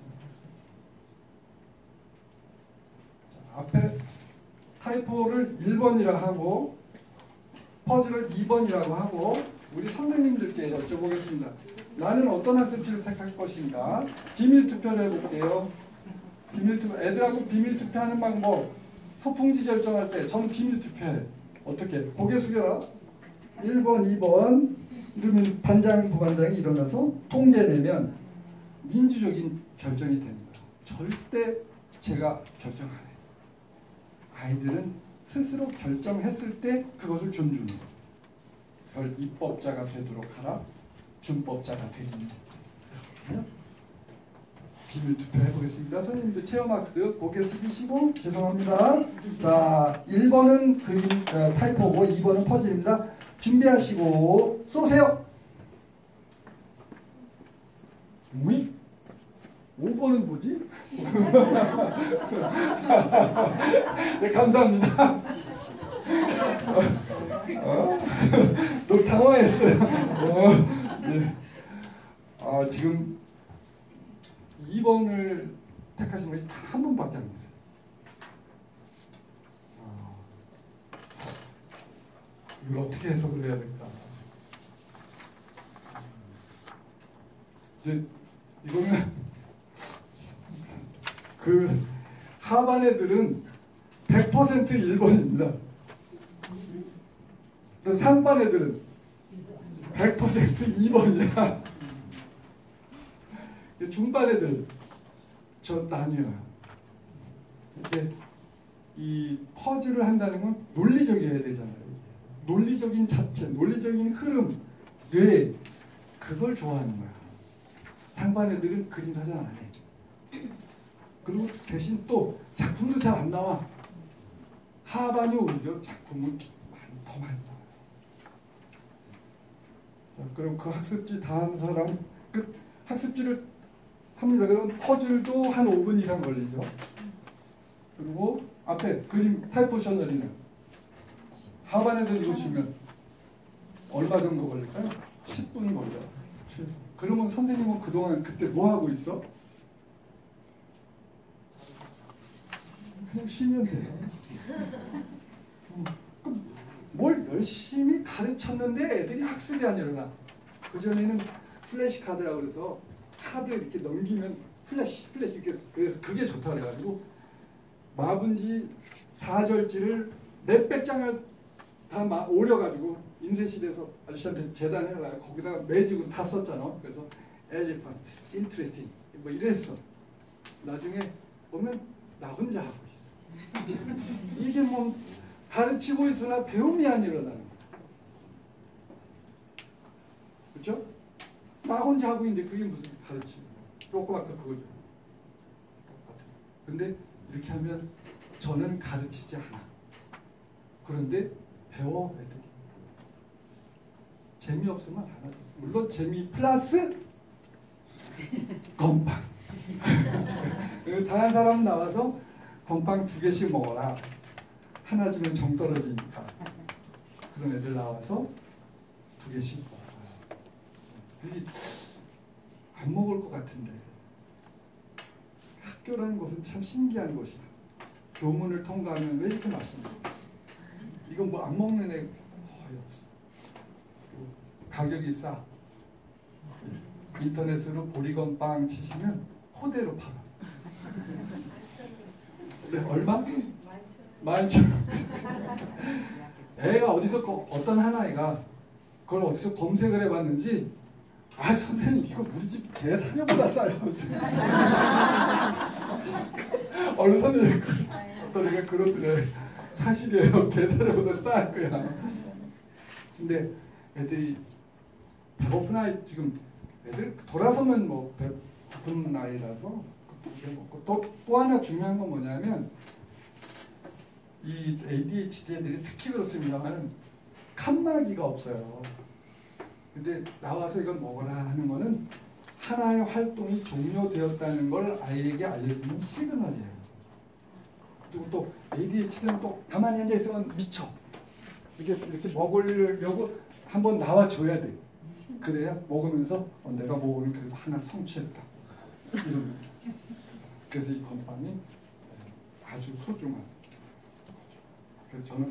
자, 앞에 타이포를 1번이라 하고 퍼즐을 2번이라고 하고 우리 선생님들께 여쭤보겠습니다. 나는 어떤 학습지를 택할 것인가? 비밀 투표를 해볼게요. 비밀 투표, 애들하고 비밀 투표하는 방법. 소풍지 결정할 때 저는 비밀 투표해. 어떻게? 고개 숙여라. 1번, 2번. 그러면 반장, 부반장이 일어나서 통제 내면 민주적인 결정이 됩니다. 절대 제가 결정 안 해요. 아이들은 스스로 결정했을 때 그것을 존중해요. 그걸 입법자가 되도록 하라. 준법자가 되는 비밀 투표 해보겠습니다. 선생님들 체험학습 고개 숙이시고 죄송합니다. 자, 1번은 그림 타이포고 2번은 퍼즐입니다. 준비하시고 쏘세요. 위? 5번은 뭐지? 네, 감사합니다. 너무 당황했어요. 네. 지금 2번을 택하신 분이 딱 한 분밖에 안 계세요. 이걸 어떻게 해석을 해야 될까? 이거는 그 하반 애들은 100% 1번입니다. 상반 애들은 100% 2번이야. 중반 애들 저 나뉘어요. 이게 이 퍼즐을 한다는 건 논리적이어야 되잖아요. 논리적인 자체, 논리적인 흐름, 뇌 그걸 좋아하는 거야. 상반 애들은 그림 사전 안 해. 그리고 대신 또 작품도 잘 안 나와. 하반이 오히려 작품은 더 많이 나와요. 자, 그럼 그 학습지 다 한 사람 끝. 학습지를 합니다. 그러면 퍼즐도 한 5분 이상 걸리죠. 그리고 앞에 그림 타이포 셔널이는 하반 애들 읽으시면 얼마 정도 걸릴까요? 10분 걸려. 그러면 선생님은 그동안 그때 뭐 하고 있어? 그냥 쉬면 돼요. 뭘 열심히 가르쳤는데 애들이 학습이 안 일어나. 그전에는 플래시 카드라고 그래서 카드 이렇게 넘기면 플래시 이렇게 그래서 그게 좋다 그래가지고 마분지 4절지를 몇백 장을 다 오려가지고 인쇄실에서 아저씨한테 재단해라 거기다가 매직으로 다 썼잖아. 그래서 엘리펀트, 인트레스팅 뭐 이랬어. 나중에 보면 나 혼자 하고 있어. 이게 뭐 가르치고 있으나 배움이 안 일어나는 거야. 그렇죠? 나 혼자 하고 있는데 그게 무슨 가르치고 조그맣게 그거죠. 근데 이렇게 하면 저는 가르치지 않아. 그런데 배워 애들이. 재미없으면 안 하죠. 물론 재미 플러스 건빵. 다른 사람 나와서 건빵 2개씩 먹어라. 하나 주면 정 떨어지니까. 그런 애들 나와서 2개씩 먹어라. 안 먹을 것 같은데. 학교라는 곳은 참 신기한 곳이야. 교문을 통과하면 왜 이렇게 맛있냐. 이건 뭐 안 먹는 애 거의 없어. 가격이 싸. 인터넷으로 보리건빵 치시면 호대로 팔아. 네, 얼마? 11,000원. 애가 어디서 어떤 한 아이가 그걸 어디서 검색을 해봤는지 아 선생님 이거 우리 집 개 사료보다 싸요. 어느 선생님 어떤 애가 그러더래. 사실이에요. 개 사료보다 싸할 거야. 근데 애들이 배고픈 아이 지금 애들 돌아서면 뭐 배고픈 아이라서 2개 먹고 또 하나 중요한 건 뭐냐면 이 ADHD 애들이 특히 그렇습니다만 칸막이가 없어요. 근데 나와서 이걸 먹어라 하는 거는 하나의 활동이 종료되었다는 걸 아이에게 알려주는 시그널이에요. 그리고 또 ADHD는 또 가만히 앉아 있으면 미쳐. 이렇게 먹으려고 한번 나와줘야 돼. 그래야 먹으면서 내가 먹으면 그래도 하나 성취했다. 이런. 그래서 이 건빵이 아주 소중한. 그래서 저는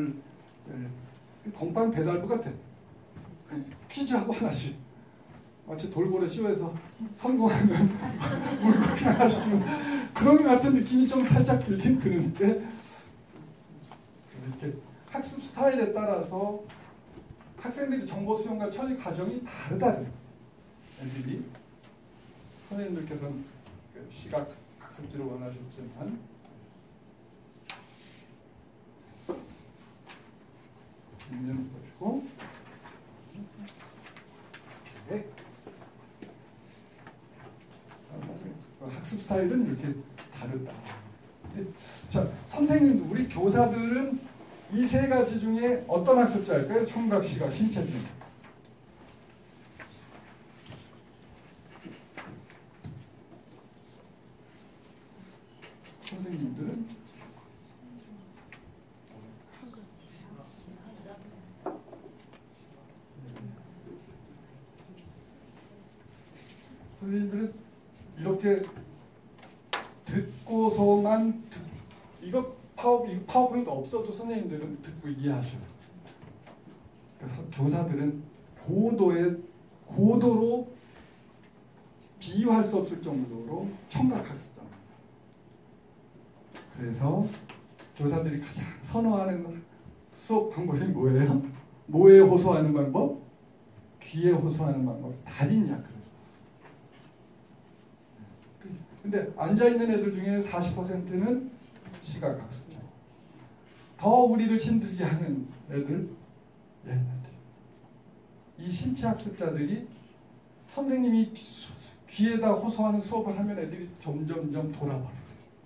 건빵 배달부 같아. 퀴즈하고 하나씩. 마치 돌고래 쇼에서 성공하면 물고기 하나씩 주면 그런 것 같은 느낌이 좀 살짝 들긴 드는데 이렇게 학습 스타일에 따라서 학생들이 정보 수용과 처리 과정이 다르다. 애들이 선생님들께서는 시각 학습지를 원하셨지만 뒷면 보시고 이렇게 학습 스타일은 이렇게 다르다. 자, 선생님, 우리 교사들은 이 3가지 중에 어떤 학습자일까요? 청각, 시각, 신체 등. 선생님들은 이렇게 듣고서만 이거 파워포인트 없어도 선생님들은 듣고 이해하셔요. 그래서 교사들은 고도로 비유할 수 없을 정도로 청각학습자입니다. 그래서 교사들이 가장 선호하는 수업 방법이 뭐예요? 뭐에 호소하는 방법? 귀에 호소하는 방법. 달인이야. 그래서. 근데 앉아있는 애들 중에 40%는 시각학습자. 더 우리를 힘들게 하는 애들, 얘네들. 이 신체학습자들이 선생님이 귀에다 호소하는 수업을 하면 애들이 점점점 돌아버려요.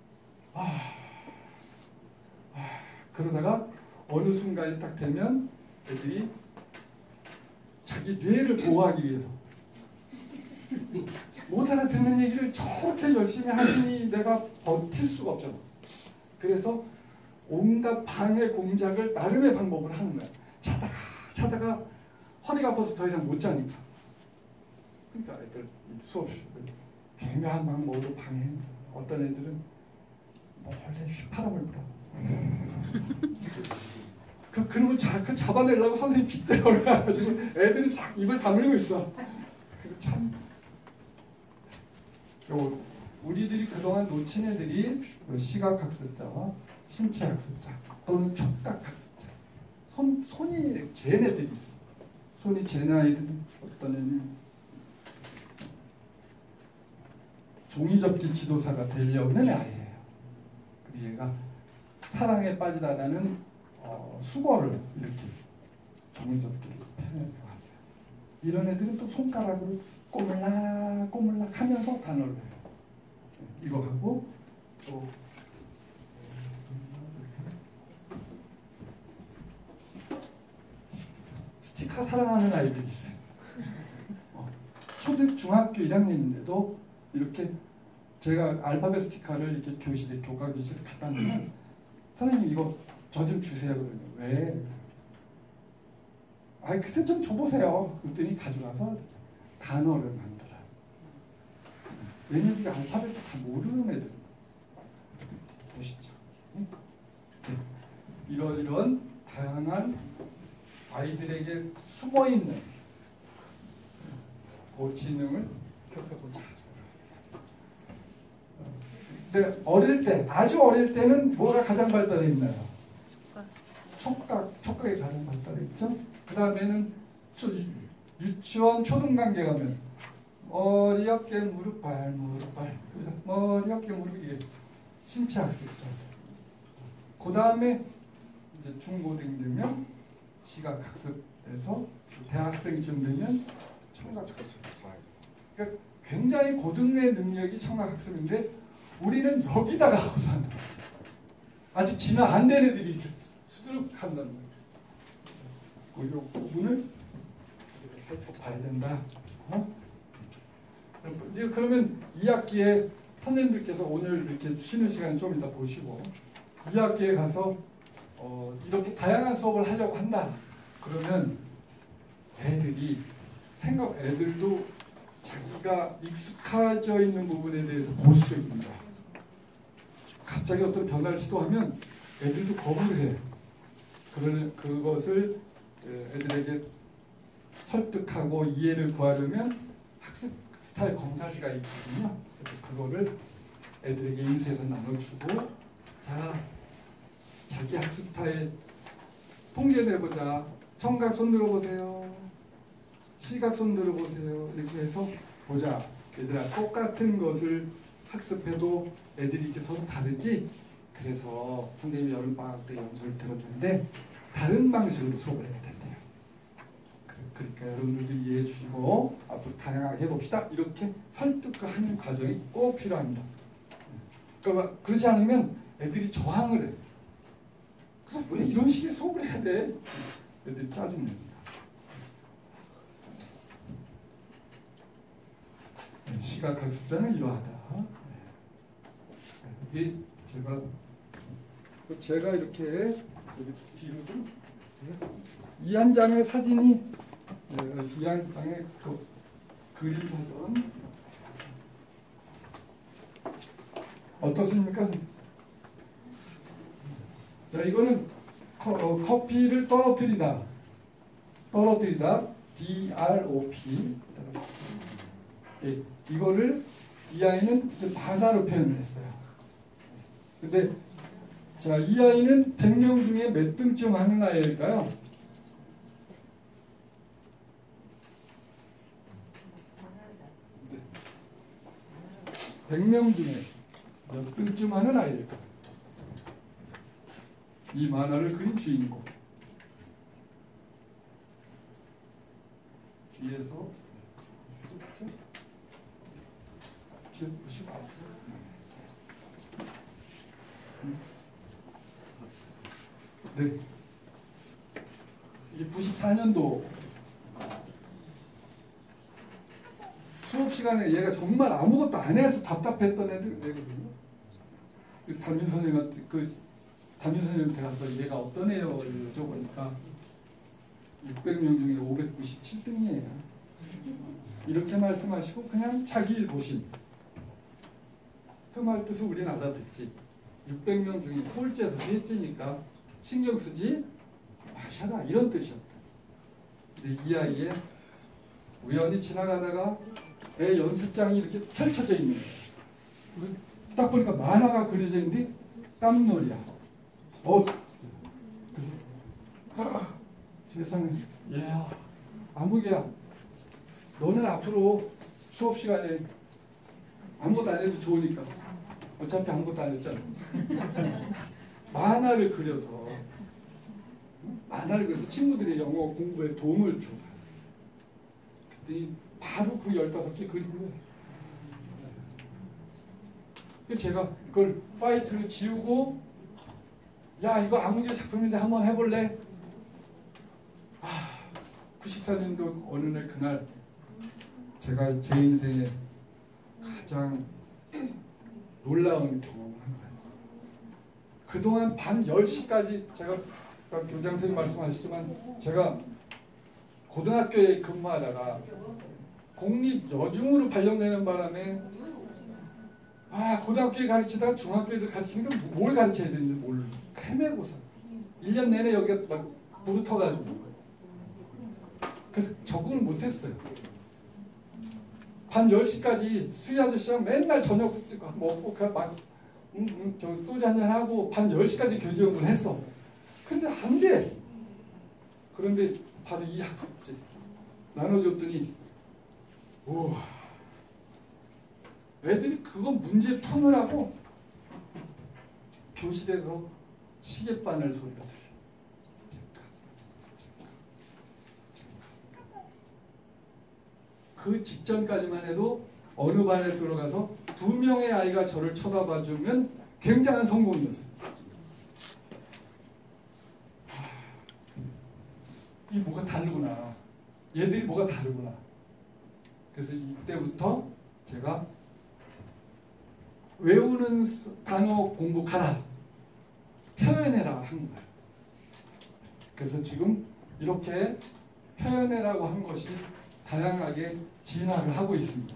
그러다가 어느 순간이 딱 되면 애들이 자기 뇌를 보호하기 위해서 못 알아듣는 얘기를 저렇게 열심히 하시니 내가 버틸 수가 없잖아. 그래서 온갖 방해 공작을 나름의 방법을 하는 거야. 자다가 허리가 아파서 더 이상 못 자니까. 그러니까 애들 수업 교묘한 방법으로 방해. 어떤 애들은 몰래 휘파람을 불어. 그놈을 잡아내려고 선생님 빗대 올라가지고 애들이 쫙 입을 다물고 있어. 참. 우리들이 그동안 놓친 애들이 시각학습자와 신체학습자 또는 촉각학습자. 손이 잰 애들이 있어. 손이 잰 아이들은 어떤 애는 종이접기 지도사가 되려는 아이예요. 얘가 사랑에 빠지다라는 수거를 이렇게 종이접기를 펴내왔어요. 이런 애들은 또 손가락으로 꼬물락 하면서 단어를 해요. 이거 하고 또 스티커 사랑하는 아이들이 있어요. 중학교 1학년인데도 이렇게 제가 알파벳 스티커를 이렇게 교실에 교과 교실에 갖다 놓으면 선생님 이거 저 좀 주세요. 그러면 왜? 아이 글쎄 좀 줘보세요. 그랬더니 가져가서 단어를 만들어요. 왜냐면 이 알파벳도 다 모르는 애들 보시죠. 이런 다양한 아이들에게 숨어있는 그 지능을 살펴보자. 근데 어릴 때, 아주 어릴 때는 뭐가 가장 발달해 있나요? 촉각이 가장 발달해 있죠. 그 다음에는 유치원 초등관계 가면 머리 어깨 무릎 발 머리 어깨 무릎 이게 신체 학습죠. 그 다음에 이제 중고등 되면 시각 학습에서 대학생쯤 되면 청각 학습. 그러니까 굉장히 고등의 능력이 청각 학습인데 우리는 여기다가 하고 산다. 아직 진화 안 된 애들이 수두룩 한다는 거예요. 이 부분을 살펴봐야 된다. 이제 그러면 2학기에 선생님들께서 오늘 이렇게 쉬는 시간 좀 이따 보시고 2학기에 가서 이렇게 다양한 수업을 하려고 한다. 그러면 애들도 자기가 익숙해져 있는 부분에 대해서 보수적입니다. 갑자기 어떤 변화를 시도하면 애들도 거부를 해요. 그러는 그것을 애들에게 설득하고 이해를 구하려면 학습 스타일 검사지가 있거든요. 그래서 그거를 애들에게 인수해서 나눠주고 자, 자기 학습 스타일 통계내보자. 청각 손 들어보세요. 시각 손 들어보세요. 이렇게 해서 보자. 얘들아 똑같은 것을 학습해도 애들이 이렇게 서로 다르지? 그래서 선생님이 여름방학 때 연수를 들었는데 다른 방식으로 수업을 해야 된대요. 그러니까 여러분들도 이해해 주시고 앞으로 다양하게 해봅시다. 이렇게 설득하는 과정이 꼭 필요합니다. 그러니까 그렇지 않으면 애들이 저항을 해요. 그래서 왜 이런 식의 수업을 해야 돼? 애들이 짜증냅니다. 시각학습자는 이러하다. 이게 제가 이렇게 뒤로 좀 이 한 장의 사진이 이 한 장의 그 그림 사전 어떻습니까? 자, 이거는 커피를 떨어뜨리다 DROP. 예, 이거를 이 아이는 만화로 표현을 했어요. 근데 자, 이 아이는 100명 중에 몇 등쯤 하는 아이일까요? 네. 100명 중에 몇 등쯤 하는 아이일까요? 이 만화를 그린 주인공. 뒤에서 네. 이게 94년도 수업 시간에 얘가 정말 아무것도 안 해서 답답했던 애거든요. 담임 선생님한테 가서 얘가 어떤 애요? 여쭤보니까 600명 중에 597등이에요. 이렇게 말씀하시고 그냥 자기 일 보신. 그 말 뜻을 우리는 알아듣지. 600명 중에 꼴찌에서 셋째니까 신경 쓰지 마셔라 이런 뜻이었다. 근데 이 아이의 우연히 지나가다가 애 연습장이 이렇게 펼쳐져 있는 거예요. 딱 보니까 만화가 그려져 있는데 깜놀이야. 그래서 세상에 얘야 아무개야 너는 앞으로 수업 시간에 아무것도 안 해도 좋으니까 어차피 아무것도 안 했잖아. 만화를 그려서 친구들이 영어 공부에 도움을 줘. 그때 바로 그 15개 그린 거예요. 제가 그걸 파이트로 지우고 야 이거 아무개 작품인데 한번 해볼래? 94년도 어느 날 그날 제가 제 인생에 가장 놀라운 경험을 한 거예요. 그동안 밤 10시까지 제가 아까 교장 선생님 말씀하셨지만 제가 고등학교에 근무하다가 공립 여중으로 발령되는 바람에 고등학교에 가르치다가 중학교에도 가르치니까 뭘 가르쳐야 되는지 모르고 헤매고서 1년 내내 여기가 막 물어터가지고 그래서 적응을 못했어요. 밤 10시까지 수희 아저씨랑 맨날 저녁 먹고 막 저 소주 한잔 하고 밤 10시까지 교정을 했어. 근데 안 돼. 그런데 바로 이 학습제 나눠줬더니 우와, 애들이 그거 문제 푸느라고 교실에서 시계바늘 소리가 들려. 그 직전까지만 해도 어느 반에 들어가서 2명의 아이가 저를 쳐다봐주면 굉장한 성공이었어요. 이 뭐가 다르구나. 얘들이 뭐가 다르구나. 그래서 이때부터 제가 외우는 단어 공부 가라. 표현해라 한 거예요. 그래서 지금 이렇게 표현해라고 한 것이 다양하게 진화를 하고 있습니다.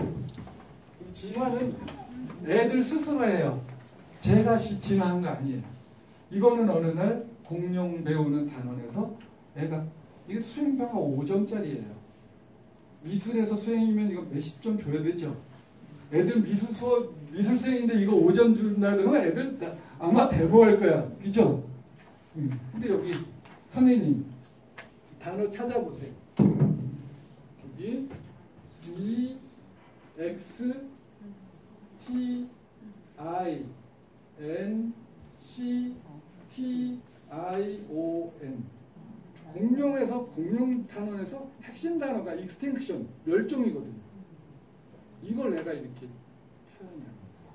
진화는 애들 스스로 해요. 제가 진화한 거 아니에요. 이거는 어느 날 공룡 배우는 단원에서 애가 이게 수행평가 5점짜리예요. 미술에서 수행이면 이거 몇십 점 줘야 되죠. 애들 미술 수행인데 이거 5점 준다는 건 애들 아마 대보할 거야. 그죠? 근데 여기 선생님 단어 찾아보세요. 여기 E, X, T, I, N, C, T, I, O, N. 공룡에서 공룡 단원에서 핵심 단어가 extinction, 멸종이거든요. 이걸 내가 이렇게 표현해요.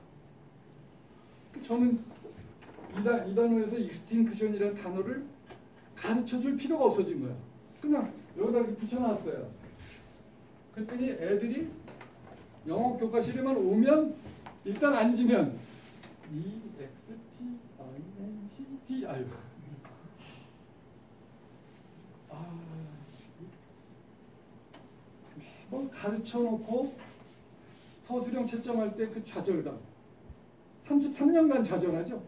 저는 이 단어에서 extinction이라는 단어를 가르쳐줄 필요가 없어진 거야. 그냥 여기다 이렇게 붙여놨어요. 그랬더니 애들이 영어 교과실에만 오면 일단 앉으면 E, X, T, I, N, C, T, 아유. 뭐 가르쳐놓고 서술형 채점할 때 그 좌절감 33년간 좌절하죠.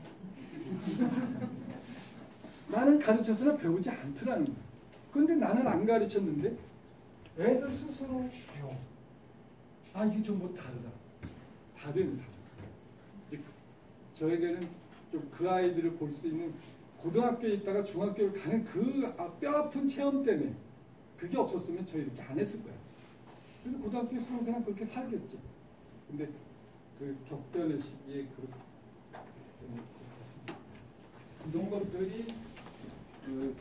나는 가르쳐서는 배우지 않더라는 거야. 그런데 나는 안 가르쳤는데 애들 스스로 배워. 이게 좀 뭐 다르다. 다르네. 저에게는 좀 그 아이들을 볼 수 있는 고등학교에 있다가 중학교를 가는 그 뼈아픈 체험 때문에 그게 없었으면 저 이렇게 안 했을 거야. 그래서 고등학교에서는 그냥 그렇게 살겠죠. 근데 그 격변의 시기에 이런 것들이 그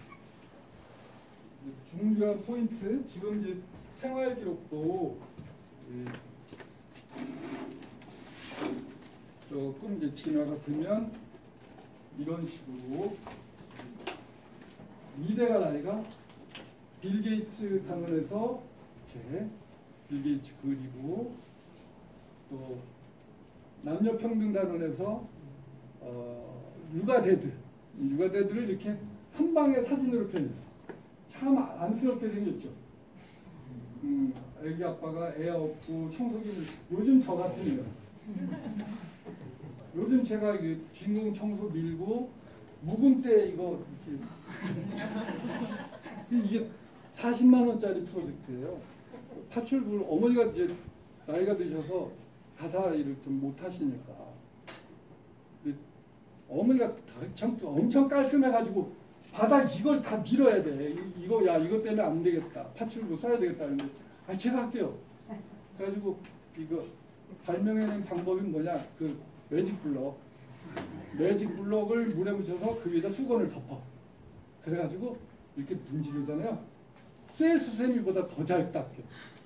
중요한 포인트. 지금 이제 생활 기록도 조금 이제 진화가 되면 이런 식으로 미대가 나이가 빌 게이츠 단원에서 이렇게 빌 게이츠 그리고 또 남녀평등 단원에서 육아데드를 이렇게 한 방에 사진으로 표현해요. 참 안쓰럽게 생겼죠. 애기 아빠가 애 업고 청소기를 요즘 저 같으네요. 요즘 제가 주인공 청소 밀고 묵은 때 이거 이게 40만 원짜리 프로젝트예요. 파출부 어머니가 이제 나이가 드셔서 가사 일을 좀 못 하시니까 어머니가 엄청 깔끔해가지고 바닥 이걸 다 밀어야 돼. 이거 때문에 안 되겠다. 파출부 써야 되겠다. 근데 제가 할게요. 그래가지고 이거 발명해낸 방법이 뭐냐? 그 매직 블럭을 물에 묻혀서 그 위에다 수건을 덮어. 그래가지고 이렇게 문지르잖아요. 쇠수세미보다 더 잘 닦여.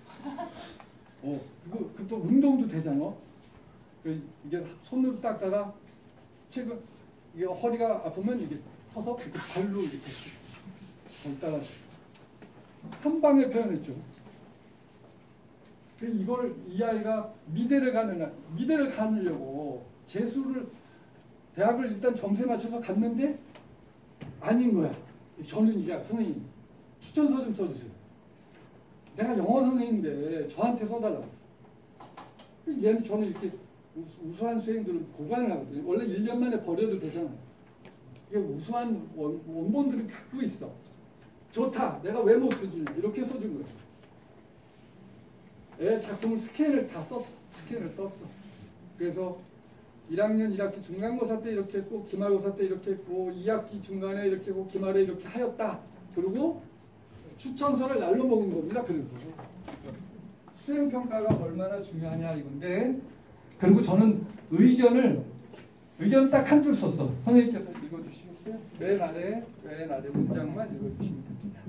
이거 또 운동도 되잖아. 이게 손으로 닦다가 최근 이게 허리가 아프면 이게 서서 이렇게 발로 이렇게 닦다가 한 방에 표현했죠. 이걸 이 아이가 미대를 가려고 재수를 대학을 일단 점수에 맞춰서 갔는데 아닌 거야. 저는 이게 선생님 추천서 좀 써주세요. 내가 영어 선생님인데 저한테 써달라고 했어. 얘는 저는 이렇게 우수한 수행들은 보관을 하거든요. 원래 1년 만에 버려도 되잖아요. 이게 우수한 원본들을 갖고 있어. 좋다. 내가 왜 못 써주냐. 이렇게 써준 거예요. 애 작품을 스캔을 다 썼어. 스캔을 떴어. 그래서 1학년 1학기 중간고사 때 이렇게 했고 기말고사 때 이렇게 했고 2학기 중간에 이렇게 했고 기말에 이렇게 하였다. 그리고 추천서를 날로 먹은 겁니다. 그래서 수행평가가 얼마나 중요하냐 이건데 그리고 저는 의견을 딱 한 줄 썼어. 선생님께서 읽어주시겠어요? 맨 아래 문장만 읽어주시면 됩니다.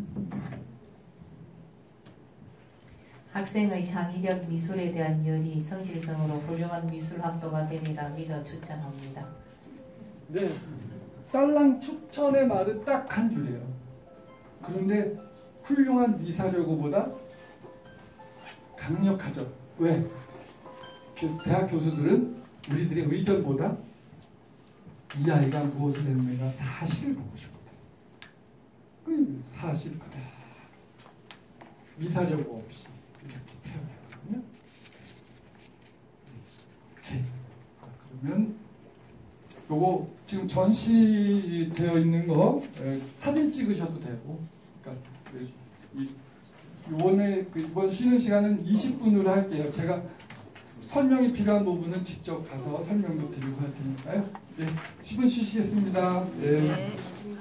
학생의 창의력 미술에 대한 열이 성실성으로 훌륭한 미술 학도가 되리라 믿어 추천합니다. 네, 딸랑 추천의 말은 딱 한 줄이에요. 그런데 훌륭한 미사여고보다 강력하죠. 왜? 대학 교수들은 우리들의 의견보다 이 아이가 무엇을 했는가 사실을 보고 싶거든. 사실 그대로 미사여고 없이 이렇게 표현하거든요. 오케이. 그러면 요거 지금 전시되어 있는 거 사진 찍으셔도 되고, 그러니까 이번 쉬는 시간은 20분으로 할게요. 제가 설명이 필요한 부분은 직접 가서 설명도 드리고 할 테니까요. 네, 10분 쉬시겠습니다. 네. 네.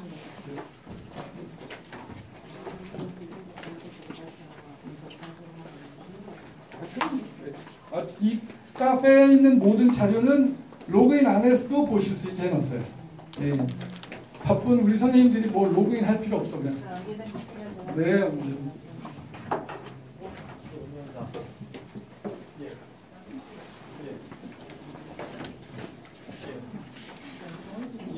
이 카페에 있는 모든 자료는 로그인 안에서도 보실 수 있게 해놨어요. 네. 바쁜 우리 선생님들이 뭐 로그인 할 필요 없어 그냥. 네.